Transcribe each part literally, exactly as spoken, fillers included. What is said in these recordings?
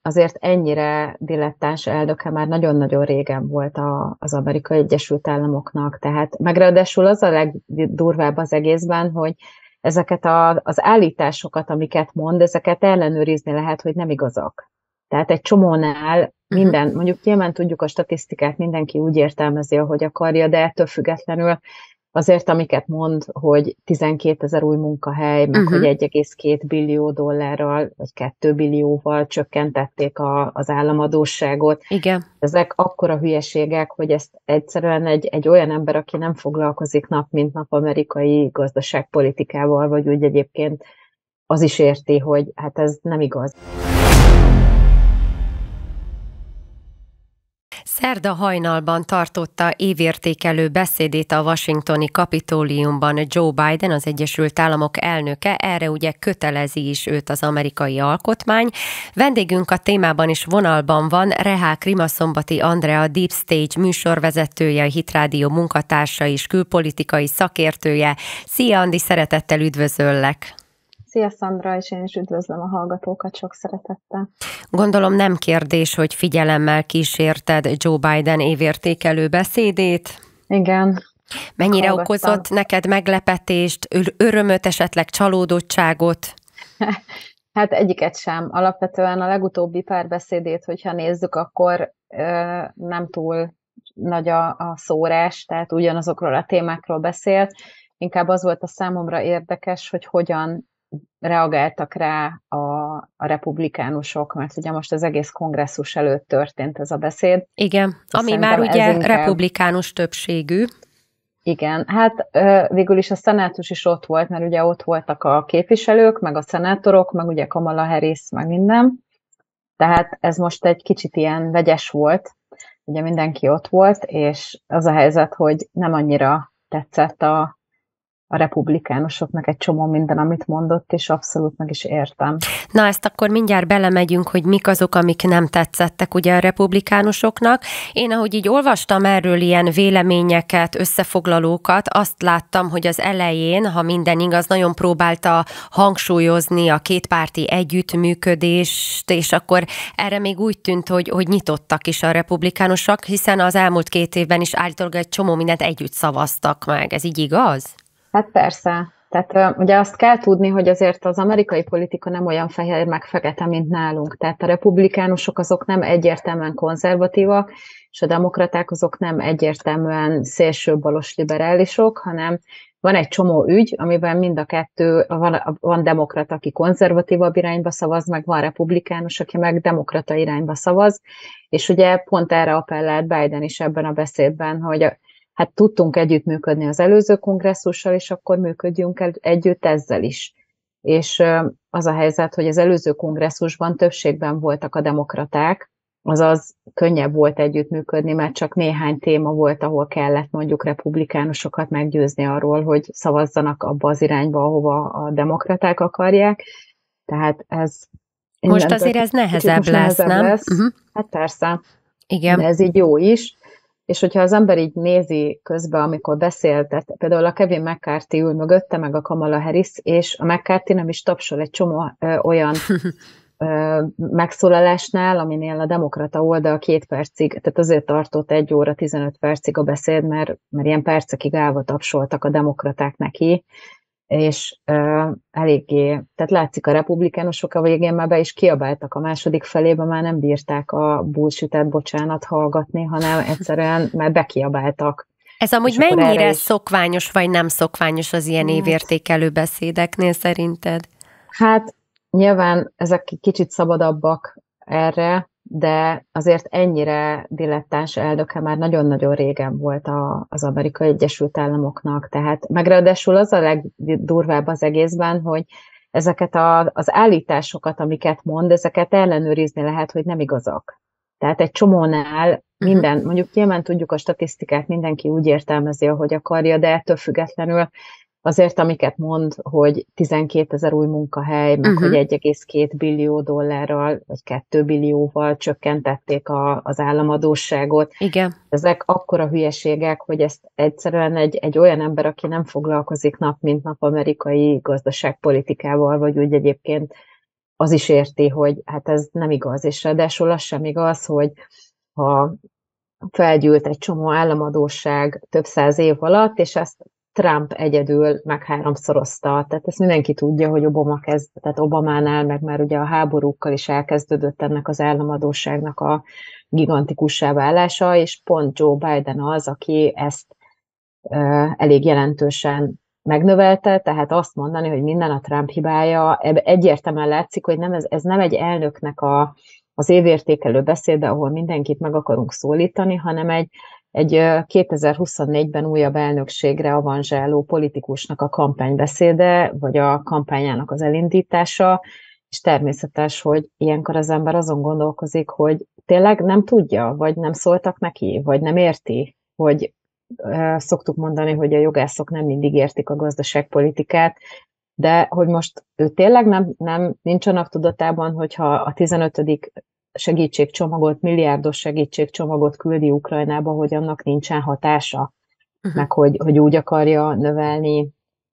azért ennyire dilettáns elnöke már nagyon-nagyon régen volt a, az Amerikai Egyesült Államoknak. Tehát meg ráadásul az a legdurvább az egészben, hogy ezeket a, az állításokat, amiket mond, ezeket ellenőrizni lehet, hogy nem igazak. Tehát egy csomónál Uh-huh. minden, mondjuk nyilván tudjuk a statisztikát, mindenki úgy értelmezi, ahogy akarja, de ettől függetlenül azért, amiket mond, hogy tizenkétezer új munkahely, meg hogy Uh-huh. egy egész két billió dollárral, vagy két billióval csökkentették a, az államadósságot. Igen. Ezek akkora hülyeségek, hogy ezt egyszerűen egy, egy olyan ember, aki nem foglalkozik nap mint nap amerikai gazdaságpolitikával, vagy úgy egyébként az is érti, hogy hát ez nem igaz. Szerda hajnalban tartotta évértékelő beszédét a washingtoni Kapitóliumban Joe Biden, az Egyesült Államok elnöke, erre ugye kötelezi is őt az amerikai alkotmány. Vendégünk a témában is vonalban van, Rehák Rimaszombati Andrea, Deep Stage műsorvezetője, a Hit Rádió munkatársa és külpolitikai szakértője. Szia Andi, szeretettel üdvözöllek! Szia Szandra, és én is üdvözlöm a hallgatókat sok szeretettel. Gondolom nem kérdés, hogy figyelemmel kísérted Joe Biden évértékelő beszédét. Igen. Mennyire hallgattam. Okozott neked meglepetést, örömöt, esetleg csalódottságot? Hát egyiket sem. Alapvetően a legutóbbi párbeszédét, hogyha nézzük, akkor ö, nem túl nagy a, a szórás, tehát ugyanazokról a témákról beszélt. Inkább az volt a számomra érdekes, hogy hogyan reagáltak rá a, a republikánusok, mert ugye most az egész kongresszus előtt történt ez a beszéd. Igen, ami Szerintem már ugye inkább... republikánus többségű. Igen, hát végül is a szenátus is ott volt, mert ugye ott voltak a képviselők, meg a szenátorok, meg ugye Kamala Harris, meg minden. Tehát ez most egy kicsit ilyen vegyes volt, ugye mindenki ott volt, és az a helyzet, hogy nem annyira tetszett a a republikánusoknak egy csomó minden, amit mondott, és abszolút meg is értem. Na, ezt akkor mindjárt belemegyünk, hogy mik azok, amik nem tetszettek ugye a republikánusoknak. Én, ahogy így olvastam erről ilyen véleményeket, összefoglalókat, azt láttam, hogy az elején, ha minden igaz, nagyon próbálta hangsúlyozni a kétpárti együttműködést, és akkor erre még úgy tűnt, hogy, hogy nyitottak is a republikánusok, hiszen az elmúlt két évben is állítólag egy csomó mindent együtt szavaztak meg. Ez így igaz? Hát persze. Tehát ugye azt kell tudni, hogy azért az amerikai politika nem olyan fehér meg fekete, mint nálunk. Tehát a republikánusok azok nem egyértelműen konzervatívak, és a demokraták azok nem egyértelműen szélsőbalos liberálisok, hanem van egy csomó ügy, amiben mind a kettő, van, van demokrata, aki konzervatívabb irányba szavaz, meg van republikánus, aki meg demokrata irányba szavaz, és ugye pont erre appellált Biden is ebben a beszédben, hogy hát tudtunk együttműködni az előző kongresszussal, és akkor működjünk el együtt ezzel is. És az a helyzet, hogy az előző kongresszusban többségben voltak a demokraták, azaz könnyebb volt együttműködni, mert csak néhány téma volt, ahol kellett mondjuk republikánusokat meggyőzni arról, hogy szavazzanak abba az irányba, ahova a demokraták akarják. Tehát ez... Most azért ez nehezebb lesz, nehezebb nem? Lesz. Uh-huh. Hát persze. Igen. De ez így jó is. És hogyha az ember így nézi közben, amikor beszél, tehát például a Kevin McCarthy ül mögötte, meg a Kamala Harris, és a McCarthy nem is tapsol egy csomó ö, olyan ö, megszólalásnál, aminél a demokrata oldal két percig, tehát azért tartott egy óra tizenöt percig a beszéd, mert, mert ilyen percekig állva tapsoltak a demokraták neki, és uh, eléggé, tehát látszik a republikánusok a végén már be is kiabáltak a második felébe, már nem bírták a bullshit-et, bocsánat, hallgatni, hanem egyszerűen már bekiabáltak. Ez amúgy mennyire is... szokványos, vagy nem szokványos az ilyen hát, évértékelő beszédeknél szerinted? Hát nyilván ezek kicsit szabadabbak erre, de azért ennyire dilettáns elnöke már nagyon-nagyon régen volt a, az Amerikai Egyesült Államoknak. Tehát meg ráadásul az a legdurvább az egészben, hogy ezeket a, az állításokat, amiket mond, ezeket ellenőrizni lehet, hogy nem igazak. Tehát egy csomónál minden, mondjuk nyilván tudjuk a statisztikát, mindenki úgy értelmezi, ahogy akarja, de ettől függetlenül azért, amiket mond, hogy tizenkétezer új munkahely, meg uh-huh. hogy egy egész két billió dollárral, vagy két billióval csökkentették a, az államadósságot. Igen. Ezek akkora hülyeségek, hogy ezt egyszerűen egy, egy olyan ember, aki nem foglalkozik nap mint nap amerikai gazdaságpolitikával, vagy úgy egyébként az is érti, hogy hát ez nem igaz, és ráadásul az sem igaz, hogy ha felgyűlt egy csomó államadósság több száz év alatt, és ezt Trump egyedül meg háromszorozta. Tehát ezt mindenki tudja, hogy Obama kezd, tehát Obamánál, meg már ugye a háborúkkal is elkezdődött ennek az államadósságnak a gigantikussá válása, és pont Joe Biden az, aki ezt uh, elég jelentősen megnövelte, tehát azt mondani, hogy minden a Trump hibája, egyértelműen látszik, hogy nem, ez, ez nem egy elnöknek a, az évértékelő beszéde, ahol mindenkit meg akarunk szólítani, hanem egy, egy kétezer-huszonnégyben újabb elnökségre avanzsáló politikusnak a kampánybeszéde, vagy a kampányának az elindítása, és természetes, hogy ilyenkor az ember azon gondolkozik, hogy tényleg nem tudja, vagy nem szóltak neki, vagy nem érti, hogy szoktuk mondani, hogy a jogászok nem mindig értik a gazdaságpolitikát, de hogy most ő tényleg nem, nem nincs annak tudatában, hogyha a tizenötödik segítségcsomagot, milliárdos segítségcsomagot küldi Ukrajnába, hogy annak nincsen hatása, uh-huh. meg hogy, hogy úgy akarja növelni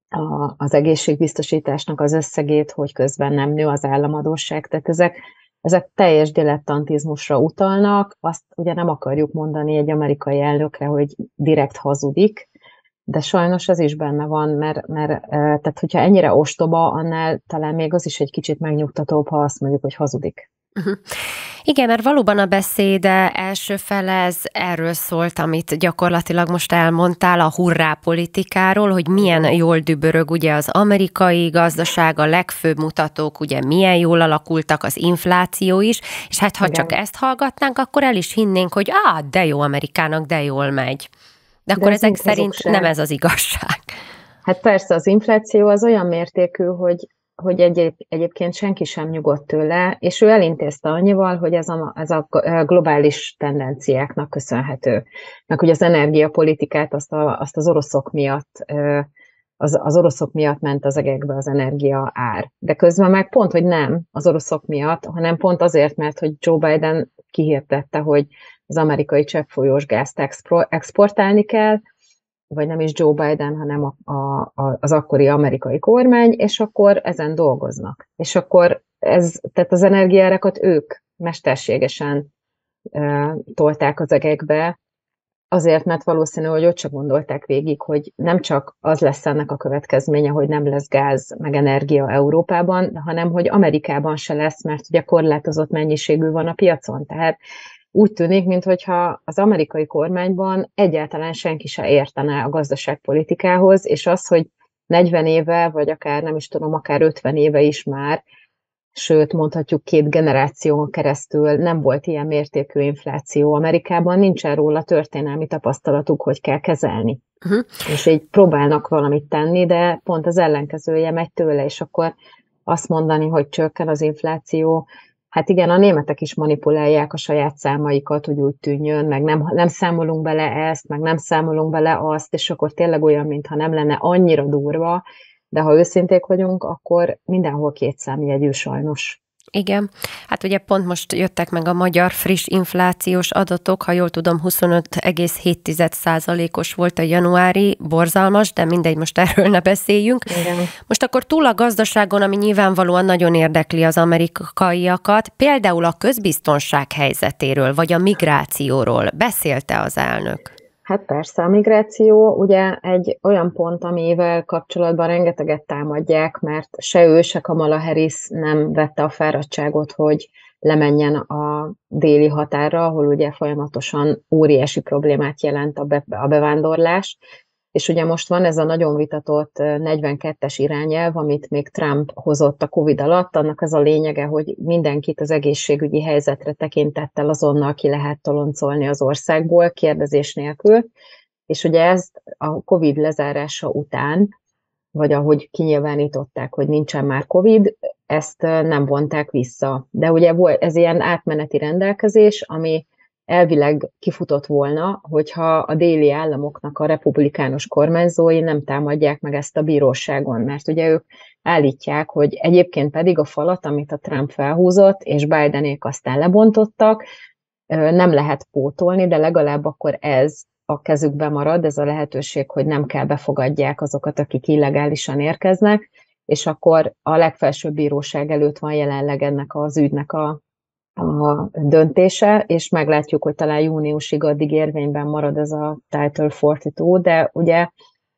a, az egészségbiztosításnak az összegét, hogy közben nem nő az államadósság. Tehát ezek, ezek teljes dilettantizmusra utalnak, azt ugye nem akarjuk mondani egy amerikai elnökre, hogy direkt hazudik, de sajnos ez is benne van, mert, mert tehát hogyha ennyire ostoba, annál talán még az is egy kicsit megnyugtatóbb, ha azt mondjuk, hogy hazudik. Uh-huh. Igen, mert valóban a beszéde első fele ez erről szólt, amit gyakorlatilag most elmondtál, a hurrá politikáról, hogy milyen jól dübörög ugye az amerikai gazdaság, a legfőbb mutatók ugye milyen jól alakultak, az infláció is, és hát ha Igen. csak ezt hallgatnánk, akkor el is hinnénk, hogy á, de jó Amerikának, de jól megy. De akkor de ezek szerint sem. Nem ez az igazság. Hát persze, az infláció az olyan mértékű, hogy hogy egyéb, egyébként senki sem nyugodt tőle, és ő elintézte annyival, hogy ez a, ez a globális tendenciáknak köszönhető. Meg hogy az energiapolitikát azt, a, azt az oroszok miatt az, az oroszok miatt ment az egekbe az energia ár. De közben meg pont, hogy nem az oroszok miatt, hanem pont azért, mert hogy Joe Biden kihirdette, hogy az amerikai cseppfolyós gázt exportálni kell, vagy nem is Joe Biden, hanem a, a, az akkori amerikai kormány, és akkor ezen dolgoznak. És akkor ez, tehát az energiárakat ők mesterségesen e, tolták az egekbe, azért, mert valószínű, hogy ott csak gondolták végig, hogy nem csak az lesz ennek a következménye, hogy nem lesz gáz meg energia Európában, hanem hogy Amerikában se lesz, mert ugye korlátozott mennyiségű van a piacon. Tehát úgy tűnik, mintha az amerikai kormányban egyáltalán senki se értene a gazdaságpolitikához, és az, hogy negyven éve, vagy akár nem is tudom, akár ötven éve is már, sőt mondhatjuk két generáción keresztül nem volt ilyen mértékű infláció Amerikában, nincsen róla történelmi tapasztalatuk, hogy kell kezelni. Uh-huh. És így próbálnak valamit tenni, de pont az ellenkezője megy tőle, és akkor azt mondani, hogy csökken az infláció. Hát igen, a németek is manipulálják a saját számaikat, hogy úgy tűnjön, meg nem, nem számolunk bele ezt, meg nem számolunk bele azt, és akkor tényleg olyan, mintha nem lenne annyira durva, de ha őszinték vagyunk, akkor mindenhol két számjegyű sajnos. Igen, hát ugye pont most jöttek meg a magyar friss inflációs adatok, ha jól tudom, huszonöt egész hét százalékos volt a januári, borzalmas, de mindegy, most erről ne beszéljünk. Igen. Most akkor túl a gazdaságon, ami nyilvánvalóan nagyon érdekli az amerikaiakat, például a közbiztonság helyzetéről, vagy a migrációról beszélte az elnök? Hát persze, a migráció ugye egy olyan pont, amivel kapcsolatban rengeteget támadják, mert se ő, se Kamala Harris nem vette a fáradtságot, hogy lemenjen a déli határra, ahol ugye folyamatosan óriási problémát jelent a, be, a bevándorlás. És ugye most van ez a nagyon vitatott negyvenkettes irányelv, amit még Trump hozott a Covid alatt, annak az a lényege, hogy mindenkit az egészségügyi helyzetre tekintettel azonnal ki lehet toloncolni az országból, kérdezés nélkül. És ugye ezt a Covid lezárása után, vagy ahogy kinyilvánították, hogy nincsen már Covid, ezt nem vonták vissza. De ugye ez ilyen átmeneti rendelkezés, ami elvileg kifutott volna, hogyha a déli államoknak a republikánus kormányzói nem támadják meg ezt a bíróságon, mert ugye ők állítják, hogy egyébként pedig a falat, amit a Trump felhúzott, és Bidenék aztán lebontottak, nem lehet pótolni, de legalább akkor ez a kezükbe marad, ez a lehetőség, hogy nem kell befogadják azokat, akik illegálisan érkeznek, és akkor a legfelsőbb bíróság előtt van jelenleg ennek az ügynek a, a döntése, és meglátjuk, hogy talán júniusig addig érvényben marad ez a Title negyvenkettő, de ugye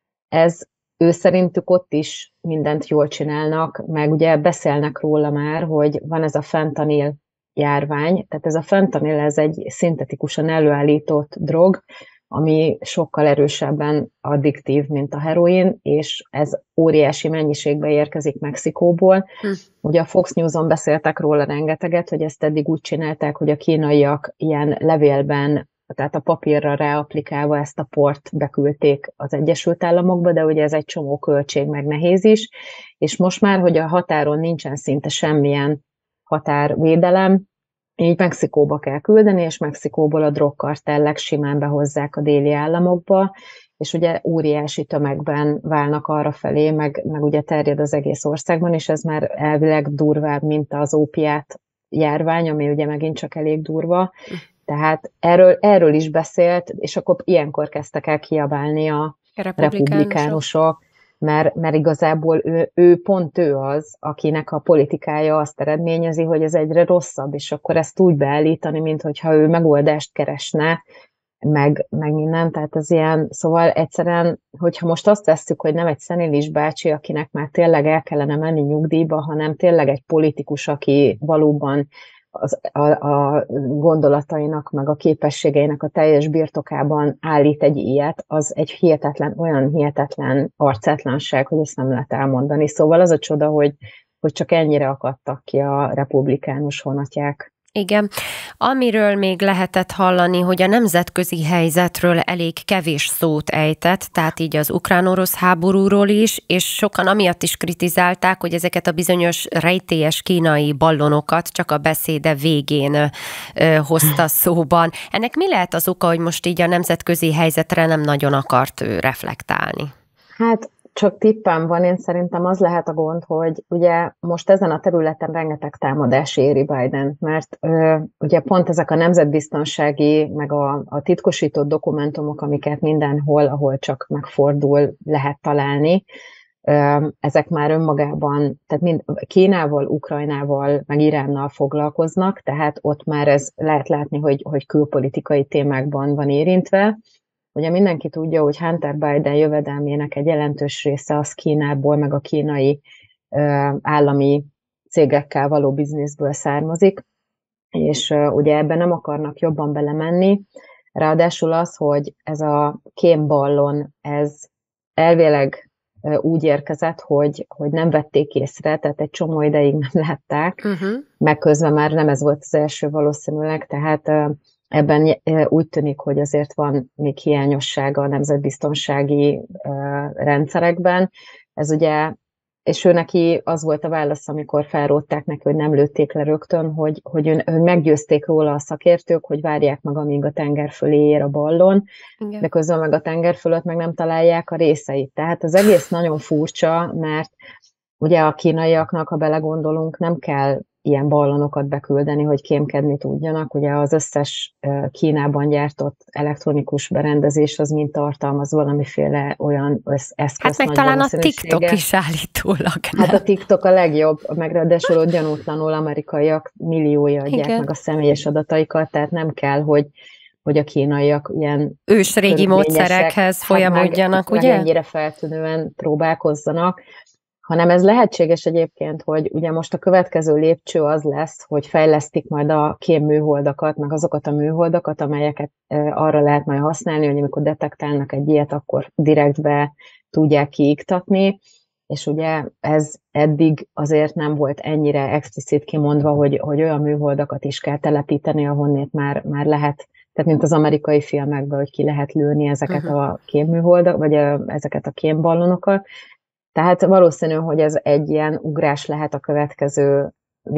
ez ő szerintük ott is mindent jól csinálnak, meg ugye beszélnek róla már, hogy van ez a fentanil járvány, tehát ez a fentanil, ez egy szintetikusan előállított drog, ami sokkal erősebben addiktív, mint a heroin, és ez óriási mennyiségbe érkezik Mexikóból. Hm. Ugye a Fox News-on beszéltek róla rengeteget, hogy ezt eddig úgy csinálták, hogy a kínaiak ilyen levélben, tehát a papírra ráaplikálva ezt a port beküldték az Egyesült Államokba, de ugye ez egy csomó költség, meg nehéz is, és most már, hogy a határon nincsen szinte semmilyen határvédelem, így Mexikóba kell küldeni, és Mexikóból a drogkartellek simán behozzák a déli államokba, és ugye óriási tömegben válnak arra felé, meg, meg ugye terjed az egész országban, és ez már elvileg durvább, mint az ópiát járvány, ami ugye megint csak elég durva. Tehát erről, erről is beszélt, és akkor ilyenkor kezdtek el kiabálni a republikánusok, republikánusok mert, mert igazából ő, ő pont ő az, akinek a politikája azt eredményezi, hogy ez egyre rosszabb, és akkor ezt úgy beállítani, mintha ő megoldást keresne, meg, meg minden, tehát ez ilyen, szóval egyszerűen, hogyha most azt vesszük, hogy nem egy szenilis bácsi, akinek már tényleg el kellene menni nyugdíjba, hanem tényleg egy politikus, aki valóban az, a, a gondolatainak, meg a képességeinek a teljes birtokában állít egy ilyet, az egy hihetetlen, olyan hihetetlen arcátlanság, hogy ezt nem lehet elmondani. Szóval az a csoda, hogy, hogy csak ennyire akadtak ki a republikánus honatják. Igen. Amiről még lehetett hallani, hogy a nemzetközi helyzetről elég kevés szót ejtett, tehát így az ukrán-orosz háborúról is, és sokan amiatt is kritizálták, hogy ezeket a bizonyos rejtélyes kínai ballonokat csak a beszéde végén ö, hozta szóban. Ennek mi lehet az oka, hogy most így a nemzetközi helyzetre nem nagyon akart ő reflektálni? Hát csak tippem van, én szerintem az lehet a gond, hogy ugye most ezen a területen rengeteg támadás éri Bident, mert ö, ugye pont ezek a nemzetbiztonsági, meg a, a titkosított dokumentumok, amiket mindenhol, ahol csak megfordul, lehet találni, ö, ezek már önmagában, tehát mind Kínával, Ukrajnával, meg Iránnal foglalkoznak, tehát ott már ez lehet látni, hogy, hogy külpolitikai témákban van érintve. Ugye mindenki tudja, hogy Hunter Biden jövedelmének egy jelentős része az Kínából, meg a kínai ö, állami cégekkel való bizniszből származik, és ö, ugye ebben nem akarnak jobban belemenni. Ráadásul az, hogy ez a kémballon, ez elvileg ö, úgy érkezett, hogy, hogy nem vették észre, tehát egy csomó ideig nem látták, uh-huh. meg közben már nem ez volt az első valószínűleg, tehát ö, ebben úgy tűnik, hogy azért van még hiányossága a nemzetbiztonsági rendszerekben. Ez ugye, és ő neki az volt a válasz, amikor felrótták neki, hogy nem lőtték le rögtön, hogy, hogy, ön, hogy meggyőzték róla a szakértők, hogy várják meg, amíg a tenger fölé ér a ballon, igen. De közben meg a tenger fölött meg nem találják a részeit. Tehát az egész nagyon furcsa, mert ugye a kínaiaknak, ha belegondolunk, nem kell ilyen ballonokat beküldeni, hogy kémkedni tudjanak. Ugye az összes Kínában gyártott elektronikus berendezés az mind tartalmaz valamiféle olyan eszköz. Hát meg talán a TikTok is állítólag. Nem? Hát a TikTok a legjobb, meg ráadásul gyanútlanul amerikaiak milliója adják Igen. meg a személyes adataikat, tehát nem kell, hogy hogy a kínaiak ilyen ősrégi módszerekhez folyamodjanak, hát meg, ugye? Meg ennyire feltűnően próbálkozzanak, hanem ez lehetséges egyébként, hogy ugye most a következő lépcső az lesz, hogy fejlesztik majd a kémműholdakat, meg azokat a műholdakat, amelyeket arra lehet majd használni, hogy amikor detektálnak egy ilyet, akkor direktbe tudják kiiktatni, és ugye ez eddig azért nem volt ennyire explicit kimondva, hogy, hogy olyan műholdakat is kell telepíteni, ahonnét már, már lehet, tehát mint az amerikai filmekben, hogy ki lehet lőni ezeket uh-huh. a kémműholdak, vagy a, ezeket a kémballonokat. Tehát valószínű, hogy ez egy ilyen ugrás lehet a következő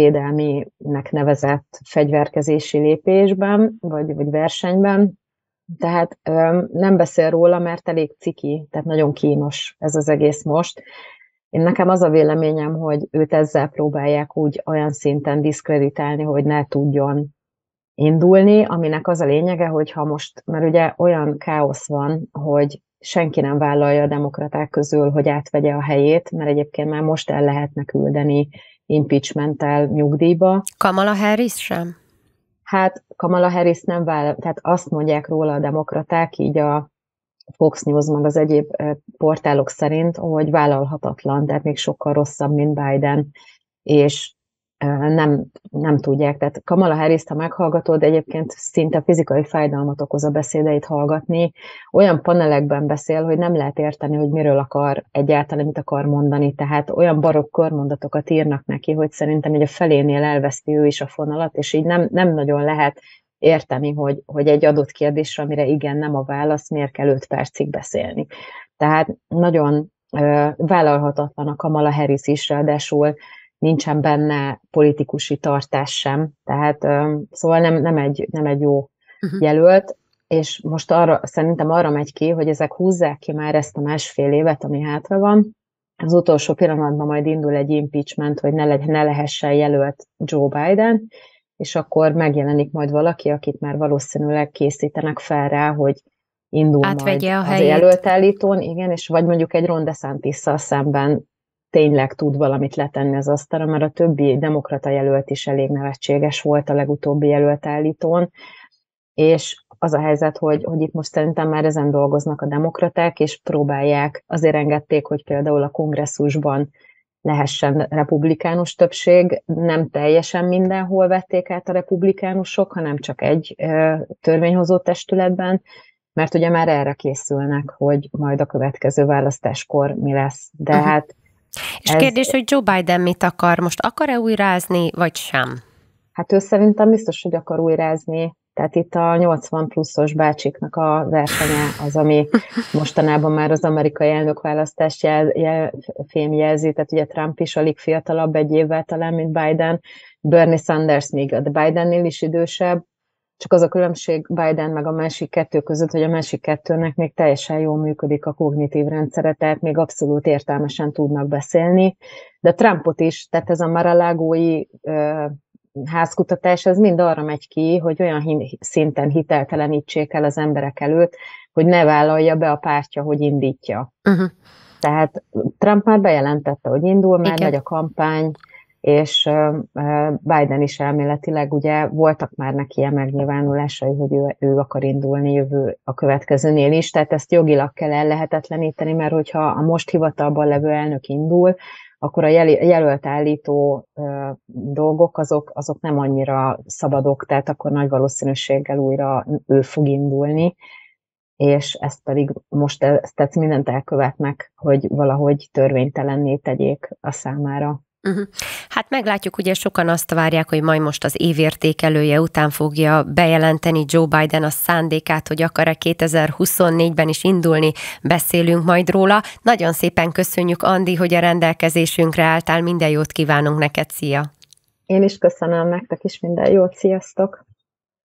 védelminek nevezett fegyverkezési lépésben, vagy, vagy versenyben. Tehát öm, nem beszél róla, mert elég ciki, tehát nagyon kínos ez az egész most. Én nekem az a véleményem, hogy őt ezzel próbálják úgy olyan szinten diszkreditálni, hogy ne tudjon indulni, aminek az a lényege, hogy ha most, mert ugye olyan káosz van, hogy senki nem vállalja a demokraták közül, hogy átvegye a helyét, mert egyébként már most el lehetne küldeni impeachmenttel nyugdíjba. Kamala Harris sem? Hát Kamala Harris nem vállal, tehát azt mondják róla a demokraták, így a Fox News meg az egyéb portálok szerint, hogy vállalhatatlan, tehát még sokkal rosszabb, mint Biden, és nem, nem tudják. Tehát Kamala Harris-t, ha meghallgatod, egyébként szinte fizikai fájdalmat okoz a beszédeit hallgatni. Olyan panelekben beszél, hogy nem lehet érteni, hogy miről akar egyáltalán, mit akar mondani. Tehát olyan barokk körmondatokat írnak neki, hogy szerintem így a felénél elveszti ő is a fonalat, és így nem, nem nagyon lehet érteni, hogy, hogy egy adott kérdésre, amire igen, nem a válasz, miért kell öt percig beszélni. Tehát nagyon uh, vállalhatatlan a Kamala Harris is, ráadásul nincsen benne politikusi tartás sem, tehát um, szóval nem, nem, egy, nem egy jó uh-huh. jelölt, és most arra, szerintem arra megy ki, hogy ezek húzzák ki már ezt a másfél évet, ami hátra van. Az utolsó pillanatban majd indul egy impeachment, hogy ne, le, ne lehessen jelölt Joe Biden, és akkor megjelenik majd valaki, akit már valószínűleg készítenek fel rá, hogy indul átvegye majd a az jelöltállítón, igen, és vagy mondjuk egy Ron DeSantisszal szemben tényleg tud valamit letenni az asztalra, mert a többi demokrata jelölt is elég nevetséges volt a legutóbbi jelöltállítón, és az a helyzet, hogy, hogy itt most szerintem már ezen dolgoznak a demokraták, és próbálják, azért engedték, hogy például a kongresszusban lehessen republikánus többség, nem teljesen mindenhol vették át a republikánusok, hanem csak egy e, törvényhozó testületben, mert ugye már erre készülnek, hogy majd a következő választáskor mi lesz. De uh-huh. hát és ez... kérdés, hogy Joe Biden mit akar? Most akar-e újrázni, vagy sem? Hát ő szerintem biztos, hogy akar újrázni. Tehát itt a nyolcvan pluszos bácsiknak a versenye az, ami mostanában már az amerikai elnökválasztást jel, jel, fémjelzi, tehát ugye Trump is alig fiatalabb egy évvel talán, mint Biden, Bernie Sanders még a Bidennél is idősebb, csak az a különbség Biden meg a másik kettő között, hogy a másik kettőnek még teljesen jól működik a kognitív rendszere, tehát még abszolút értelmesen tudnak beszélni, de Trumpot is, tehát ez a Mar-a-Lagói házkutatás, ez mind arra megy ki, hogy olyan szinten hiteltelenítsék el az emberek előtt, hogy ne vállalja be a pártja, hogy indítja. Uh-huh. Tehát Trump már bejelentette, hogy indul, már megy a kampány, és Biden is elméletileg, ugye voltak már neki ilyen megnyilvánulásai, hogy ő, ő akar indulni jövő a következőnél is, tehát ezt jogilag kell ellehetetleníteni, mert hogyha a most hivatalban levő elnök indul, akkor a jel- jelölt állító uh, dolgok, azok, azok nem annyira szabadok, tehát akkor nagy valószínűséggel újra ő fog indulni, és ezt pedig most ezt, tehát mindent elkövetnek, hogy valahogy törvénytelenné tegyék a számára. Uh-huh. Hát meglátjuk, ugye sokan azt várják, hogy majd most az évértékelője után fogja bejelenteni Joe Biden a szándékát, hogy akar-e kétezer-huszonnégyben is indulni, beszélünk majd róla. Nagyon szépen köszönjük, Andi, hogy a rendelkezésünkre álltál, minden jót kívánunk neked, szia! Én is köszönöm, nektek is minden jót, sziasztok!